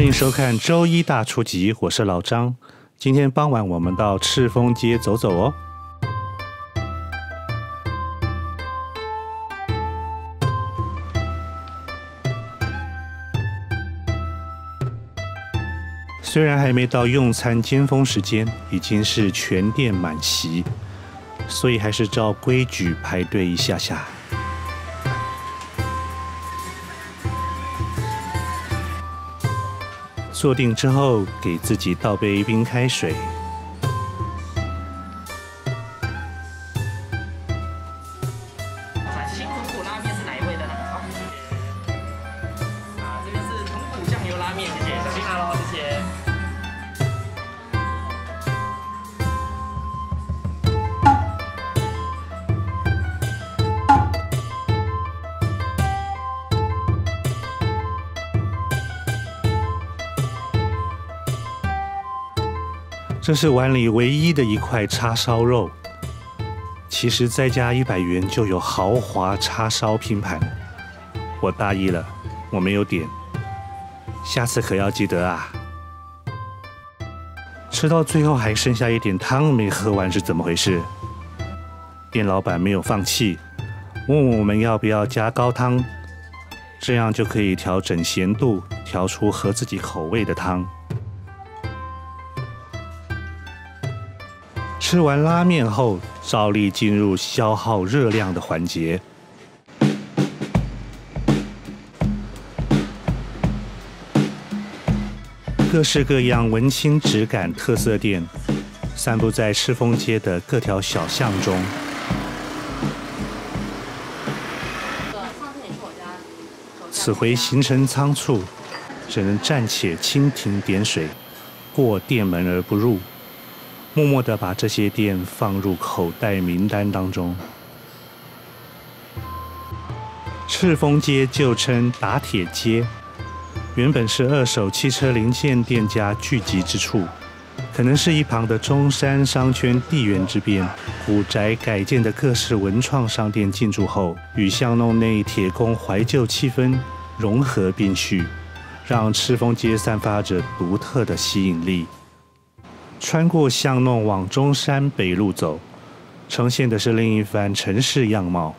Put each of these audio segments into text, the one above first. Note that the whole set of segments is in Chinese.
迎收看周一大出击，我是老张。今天傍晚我们到赤峰街走走哦。虽然还没到用餐尖峰时间，已经是全店满席，所以还是照规矩排队一下下。坐定之后，给自己倒杯冰开水。 新豚骨拉面是哪一位的呢？这边是豚骨酱油拉面，谢谢，小心拿喽，谢谢。 这是碗里唯一的一块叉烧肉，其实再加100元就有豪华叉烧拼盘。我大意了，我没有点，下次可要记得啊！吃到最后还剩下一点汤没喝完是怎么回事？店老板没有放弃，问我们要不要加高汤，这样就可以调整咸度，调出合自己口味的汤。吃完拉面后，照例进入消耗热量的环节。各式各样文青质感特色店，散布在赤峰街的各条小巷中。此回行程仓促，只能暂且蜻蜓点水，过店门而不入。默默地把这些店放入口袋名单当中。赤峰街旧称打铁街，原本是二手汽车零件店家聚集之处，可能是一旁的中山商圈地缘之变，古宅改建的各式文创商店进驻后，与巷弄内铁工怀旧气氛融合并蓄，让赤峰街散发着独特的吸引力。穿过巷弄往中山北路走，呈现的是另一番城市样貌。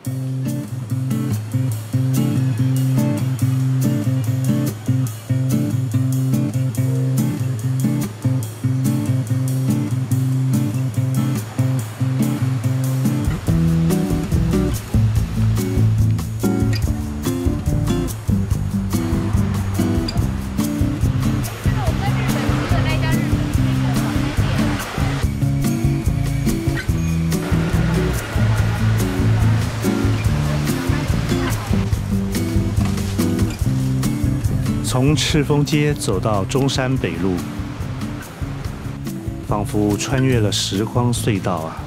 从赤峰街走到中山北路，仿佛穿越了时光隧道啊！